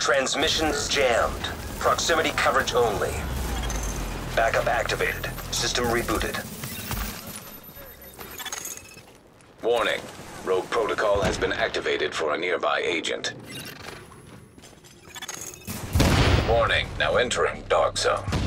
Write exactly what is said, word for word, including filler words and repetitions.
Transmissions jammed. Proximity coverage only. Backup activated. System rebooted. Warning. Rogue protocol has been activated for a nearby agent. Warning. Now entering dark zone.